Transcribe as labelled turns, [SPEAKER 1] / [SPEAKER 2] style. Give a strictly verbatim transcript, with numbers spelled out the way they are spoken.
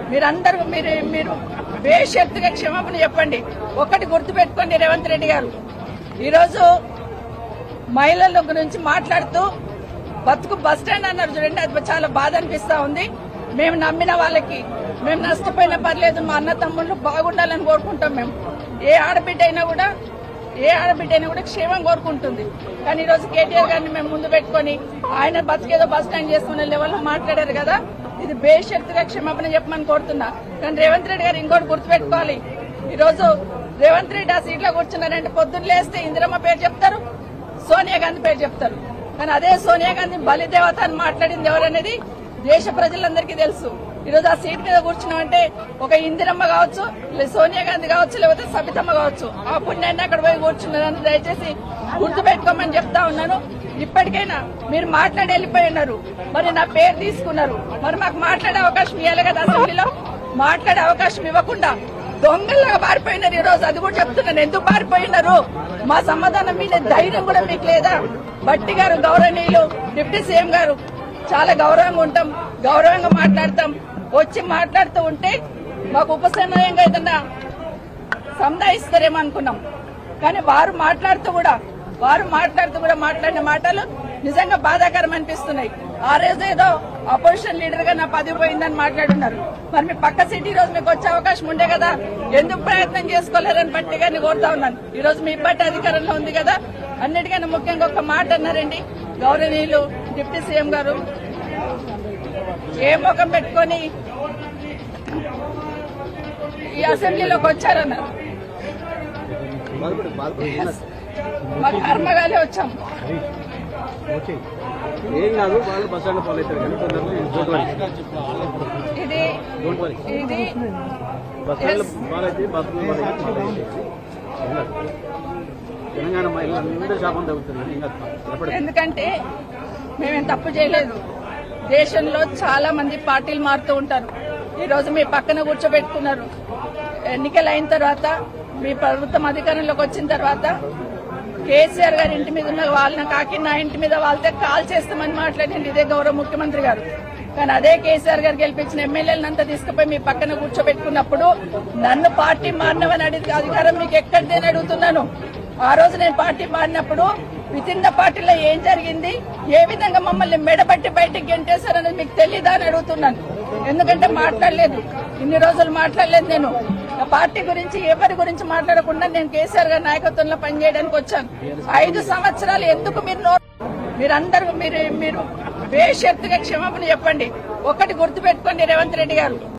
[SPEAKER 1] మీరందరూ మీరు మీరు బేషరతుగా క్షమాపణ చెప్పండి. ఒకటి గుర్తుపెట్టుకోండి రేవంత్ రెడ్డి గారు, ఈరోజు మహిళల గురించి మాట్లాడుతూ బతుకు బస్ స్టాండ్ అన్నారు చూడండి, అది చాలా బాధ అనిపిస్తా ఉంది. మేము నమ్మిన వాళ్ళకి మేము నష్టపోయినా పర్లేదు, మా అన్న తమ్ముళ్ళు బాగుండాలని కోరుకుంటాం. మేము ఏ ఆడబిడ్డ అయినా కూడా ఏ ఆడబిడ్డ అయినా కూడా క్షేమం కోరుకుంటుంది. కానీ ఈరోజు కేటీఆర్ గారిని మేము ముందు పెట్టుకుని ఆయన బతికేదో బస్ స్టాండ్ చేసుకునే లెవెల్లో మాట్లాడారు కదా, ఇది బేషరతుగా క్షమాపణ చెప్పమని కోరుతున్నా. కానీ రేవంత్ రెడ్డి గారు ఇంకోటి గుర్తుపెట్టుకోవాలి, ఈరోజు రేవంత్ రెడ్డి ఆ సీట్లో కూర్చున్నారంటే పొద్దున్న లేస్తే ఇందిరమ్మ పేరు చెప్తారు, సోనియా గాంధీ పేరు చెప్తారు. కానీ అదే సోనియా గాంధీ బలిదేవత అని మాట్లాడింది ఎవరనేది దేశ ప్రజలందరికీ తెలుసు. ఈరోజు ఆ సీట్ మీద కూర్చున్నామంటే ఒక ఇందిరమ్మ కావచ్చు, సోనియా గాంధీ కావచ్చు, లేకపోతే సబితమ్మ కావచ్చు, ఆ పుణ్యాన్ని అక్కడ పోయి కూర్చున్నారని దయచేసి గుర్తుపెట్టుకోమని చెప్తా ఉన్నాను. ఇప్పటికైనా మీరు మాట్లాడి వెళ్ళిపోయి ఉన్నారు, మరి నా పేరు తీసుకున్నారు, మరి మాకు మాట్లాడే అవకాశం ఇవ్వాలి కదా. అసెంబ్లీలో మాట్లాడే అవకాశం ఇవ్వకుండా దొంగల్లాగా పారిపోయినారు. ఈ రోజు అది కూడా చెప్తున్నాను, ఎందుకు పారిపోయినారు? మా సమాధానం మీద ధైర్యం కూడా మీకు లేదా? భట్టి గారు గౌరవనీయులు డిప్యూటీ సీఎం గారు, చాలా గౌరవంగా ఉంటాం, గౌరవంగా మాట్లాడతాం. వచ్చి మాట్లాడుతూ ఉంటే మాకు ఉపసమయంగా ఏదన్నా సంధాయిస్తారేమో అనుకున్నాం. కానీ వారు మాట్లాడుతూ కూడా వారు మాట్లాడుతూ కూడా మాట్లాడిన మాటలు నిజంగా బాధాకరం అనిపిస్తున్నాయి. ఆ రోజు ఏదో అపోజిషన్ లీడర్ గా నా పదవి పోయిందని మాట్లాడున్నారు. మరి మీ పక్క సీట్ ఈ రోజు మీకు వచ్చే అవకాశం ఉండే కదా, ఎందుకు ప్రయత్నం చేసుకోలేరని బట్టి గారిని కోరుతా ఉన్నాను. ఈ రోజు మీ పార్టీ అధికారంలో ఉంది కదా. అన్నిటికన్నా ముఖ్యంగా ఒక మాట అన్నారండి గౌరవనీయులు డిప్యూటీ సీఎం గారు, ఏ ముఖం పెట్టుకొని ఈ అసెంబ్లీలోకి వచ్చారన్నారు. మా కర్మగానే వచ్చాం. ఇది ఇది ఎందుకంటే మేమేం తప్పు చేయలేదు. దేశంలో చాలా మంది పార్టీలు మారుతూ ఉంటారు. ఈ రోజు మీ పక్కన కూర్చోబెట్టుకున్నారు. ఎన్నికలు అయిన తర్వాత మీ ప్రభుత్వం అధికారంలోకి వచ్చిన తర్వాత కేసీఆర్ గారి ఇంటి మీద ఉన్న వాళ్ళని కాకి నా ఇంటి మీద వాళ్ళతో కాల్ చేస్తామని మాట్లాడింది ఇదే గౌరవ ముఖ్యమంత్రి గారు. కానీ అదే కేసీఆర్ గారు గెలిపించిన ఎమ్మెల్యేలంతా తీసుకుపోయి మీ పక్కన కూర్చోబెట్టుకున్నప్పుడు నన్ను పార్టీ మారినవని అడిగితే అధికారం మీకు ఎక్కడిదని అడుగుతున్నాను. ఆ రోజు నేను పార్టీ మారినప్పుడు విత్ ఇన్ ద పార్టీలో ఏం జరిగింది, ఏ విధంగా మమ్మల్ని మెడబట్టి బయటికి గెంటేశారనేది మీకు తెలీదా అని అడుగుతున్నాను. ఎందుకంటే మాట్లాడలేదు, ఇన్ని రోజులు మాట్లాడలేదు. నేను పార్టీ గురించి ఎవరి గురించి మాట్లాడకుండా నేను కేసీఆర్ గారి నాయకత్వంలో పనిచేయడానికి వచ్చాను. ఐదు సంవత్సరాలు ఎందుకు మీరు మీరందరూ మీరు మీరు బేషరతుగా క్షమాపణ చెప్పండి. ఒకటి గుర్తుపెట్టుకోండి రేవంత్ రెడ్డి గారు,